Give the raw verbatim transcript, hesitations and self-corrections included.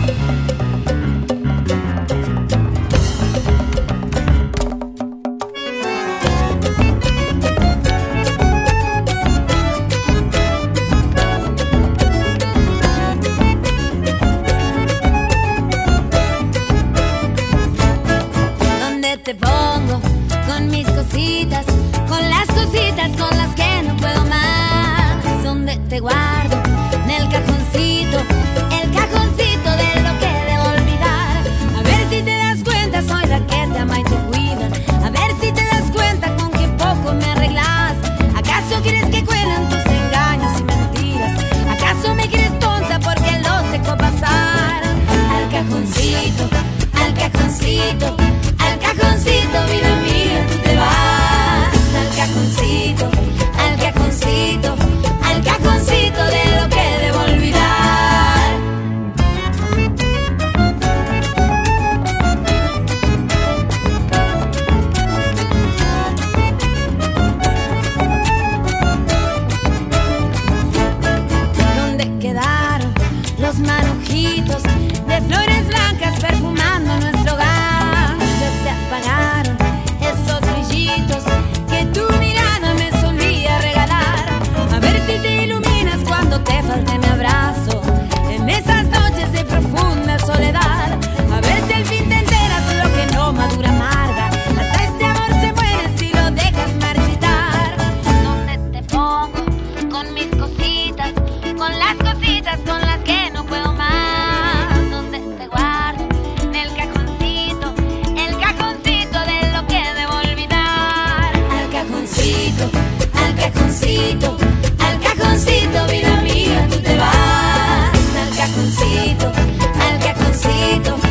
Te pongo con mis cositas, con las cositas con las que no puedo más. Donde te guardo en el cajoncito, el cajoncito de lo que debo olvidar. A ver si te das cuenta, soy la que te ama y te cuida. A ver si te das cuenta con qué poco me arreglas. ¿Acaso quieres que cuelen tus engaños y mentiras? ¿Acaso me quieres tonta porque los dejo pasar? Al cajoncito, al cajoncito, al cajoncito, vida mía, tú te vas. Al cajoncito, al cajoncito, al cajoncito de lo que debo olvidar. ¿Dónde quedaron los manojitos de flores blancas perfumando nuestro hogar? Se apagaron esos brillitos que tu mirada me solía regalar. A ver si te iluminas cuando te falte mi abrazo en esas noches de profunda soledad. A ver si al fin te enteras lo que no madura amarga. Hasta este amor se muere si lo dejas marchitar. Donde te pongo con mis cositas, con las cositas con las que no puedo más. Donde te guardo en el cajoncito, el cajoncito de lo que debo olvidar. Al cajoncito, al cajoncito, al cajoncito, vida mía, tú te vas. Al cajoncito, al cajoncito,